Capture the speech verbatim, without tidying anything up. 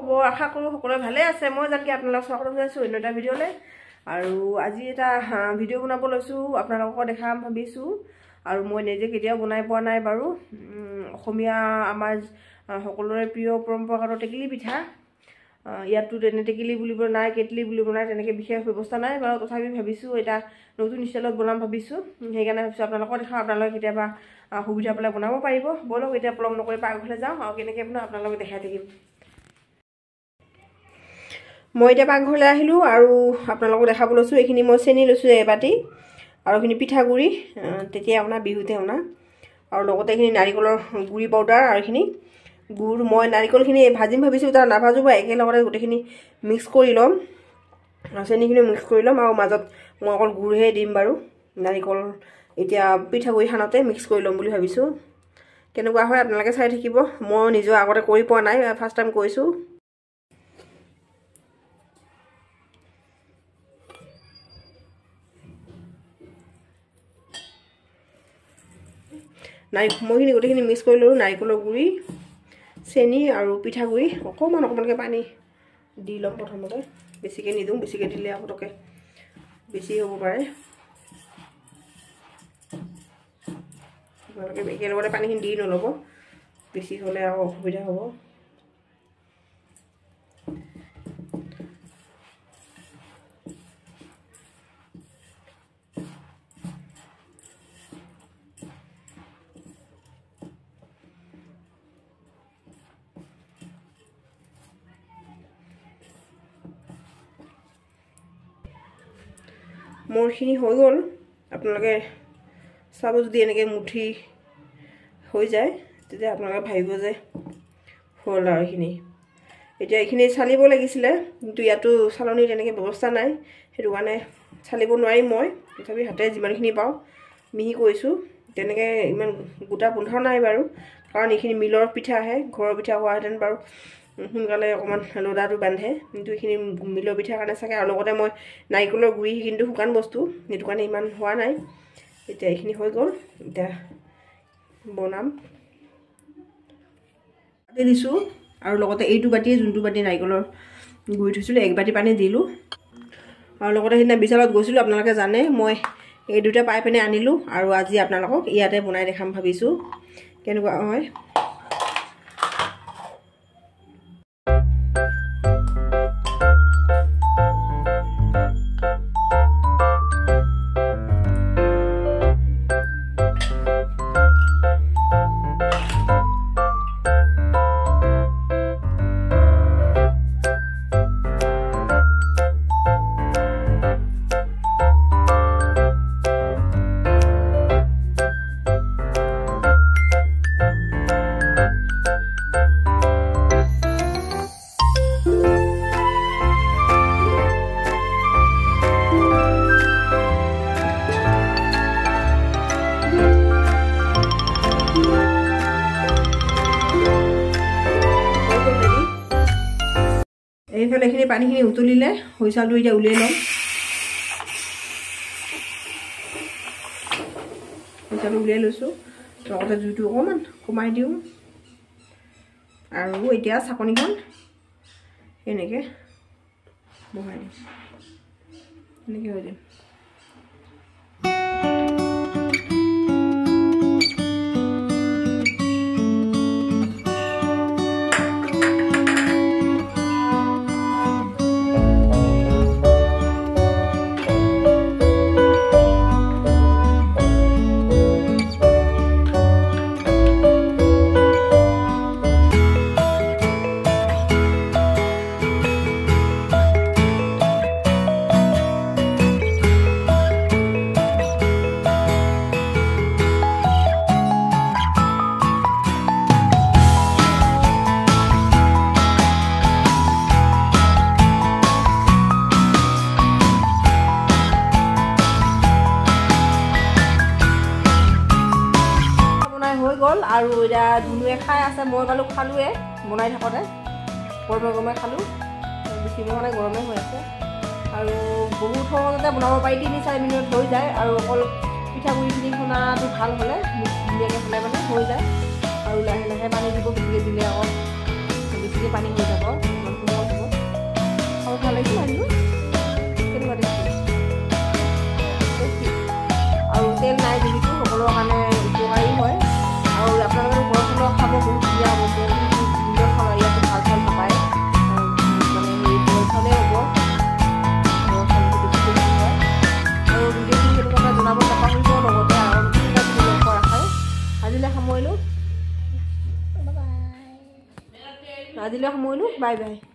আশা কৰোঁ সকলোৱে ভালে আছে। মই জানকি আপোনালোকক স্বাগতম জনাইছোঁ অন্য এটা ভিডিঅ'লৈ। আৰু আজি এটা ভিডিঅ' বনাব লৈছোঁ, আপোনালোকক দেখাম ভাবিছোঁ। আৰু মই নিজে কেতিয়াও বনাই পোৱা নাই বাৰু। অসমীয়া আমাৰ সকলোৰে প্ৰিয় পৰম্পৰাগত টেকেলি পিঠা। ইয়াতো তেনে টেকেলি বুলিব নাই, কেটলি বুলিব নাই, তেনেকৈ বিশেষ ব্যৱস্থা নাই বাৰু। তথাপি ভাবিছোঁ এটা নতুন ষ্টাইলত বনাম ভাবিছোঁ। সেইকাৰণে ভাবিছোঁ আপোনালোকক দেখাওঁ, আপোনালোকে কেতিয়াবা সুবিধা পালে বনাব পাৰিব। ব'লক এতিয়া পলম নকৰি পাকঘৰলৈ যাওঁ আৰু কেনেকৈ বনাওঁ আপোনালোকক দেখাই থাকিম। মই এতিয়া পাকঘৰলৈ আহিলোঁ আৰু আপোনালোকক দেখাব লৈছোঁ। এইখিনি মই চেনি লৈছোঁ এবাটি, আৰু এইখিনি পিঠাগুড়ি, তেতিয়া আপোনাৰ বিহুতে অনা, আৰু লগতে এইখিনি নাৰিকলৰ গুড়ি পাউডাৰ, আৰু এইখিনি গুড়। মই নাৰিকলখিনি ভাজিম ভাবিছোঁ, তাৰ নাভাজোঁ বা একেলগতে গোটেইখিনি মিক্স কৰি ল'ম, আৰু চেনিখিনি মিক্স কৰি ল'ম। আৰু মাজত মই অকল গুড়হে দিম বাৰু। নাৰিকল এতিয়া পিঠাগুড়ি খানতে মিক্স কৰি ল'ম বুলি ভাবিছোঁ। কেনেকুৱা হয় আপোনালোকে চাই থাকিব। মই নিজৰ আগতে কৰি পোৱা নাই, ফাৰ্ষ্ট টাইম কৰিছোঁ। নাৰি মইখিনি গোটেইখিনি মিক্স কৰি ল'লোঁ। নাৰিকলৰ গুড়ি, চেনি আৰু পিঠাগুড়ি, অকণমান অকণমানকৈ পানী দি ল'ম প্ৰথমতে। বেছিকৈ নিদিওঁ, বেছিকৈ দিলে পটককৈ বেছি হ'ব পাৰে। আপোনালোকে একেলগতে পানীখিনি দি নল'ব, বেছি হ'লে আৰু অসুবিধা হ'ব। মোৰখিনি হৈ গ'ল। আপোনালোকে চাব, যদি এনেকৈ মুঠি হৈ যায় তেতিয়া আপোনালোকে ভাবিব যে হ'ল আৰু এইখিনি। এতিয়া এইখিনি চালিব লাগিছিলে, কিন্তু ইয়াতো চালনি তেনেকৈ ব্যৱস্থা নাই, সেইটো কাৰণে চালিব নোৱাৰিম মই। তথাপি হাতে যিমানখিনি পাওঁ মিহি কৰিছোঁ। তেনেকৈ ইমান গোটা গোন্ধ নাই বাৰু, কাৰণ এইখিনি মিলৰ পিঠা আহে। ঘৰৰ পিঠা হোৱাহেঁতেন বাৰু সোনকালে অকণমান লদাটো বান্ধে, কিন্তু এইখিনি মিলৰ পিঠাৰ কাৰণে চাগে। আৰু লগতে মই নাৰিকলৰ গুড়ি কিন্তু শুকান বস্তু, সেইটো কাৰণে ইমান হোৱা নাই। এতিয়া এইখিনি হৈ গ'ল, এতিয়া বনাম। পাতি দিছোঁ, আৰু লগতে এইটো বাতিয়ে যোনটো বাতি নাৰিকলৰ গুড়ি থৈছিলোঁ, এক বাতি পানী দিলোঁ। আৰু লগতে সেইদিনা বিশালত গৈছিলোঁ, আপোনালোকে জানে। মই এই দুটা পাই পিনে আনিলোঁ, আৰু আজি আপোনালোকক ইয়াতে বনাই দেখাম ভাবিছোঁ কেনেকুৱা হয়। এইফালে এইখিনি পানীখিনি উতলিলে হৈচালটো এতিয়া উলিয়াই ল'ম। হৈচালটো উলিয়াই লৈছোঁ, লগতে জুইটো অকণমান কমাই দিওঁ, আৰু এতিয়া চাকনিখন এনেকৈ বহাই দিম, এনেকৈ হৈ দিম। গ'ল, আৰু এতিয়া ধুনুৱে খাই আছে। মই বাৰু খালোৱে বনাই থাকোঁতে, গৰমে গৰমে খালোঁ। বেছি মানে গৰমে হৈ আছে, আৰু বহুত সহজতে বনাব পাৰি। তিনি চাৰি মিনিট হৈ যায়, আৰু অকল পিঠাগুড়িখিনি খুন্দাটো ভাল হ'লে ধুনীয়াকৈ হ'লে মানে হৈ যায়। আৰু লাহে লাহে পানী দিব, বেছিকৈ দিলে আকৌ বেছিকৈ পানী হৈ যাব, ইমান বনাই দিবিটো সকলোৰে কাৰণে উপকাৰী হয় আৰু আপোনালোকৰ ঘৰখনৰ খাব বহুত ধুনীয়া হ'ব বহুত খাব ইয়াতো ভাল ভাল নাপায় মানে হেৰি বইল খালে হ'ব বইল খালে বেছি বেছি হয় আৰু ভিডিঅ'টো সেইটো কথা জনাব নাপাহৰিব লগতে আৰু নতুন লগ কৰা হয় আজিলৈ সামৰিলোঁ আজিলৈ সামৰিলোঁ বাই বাই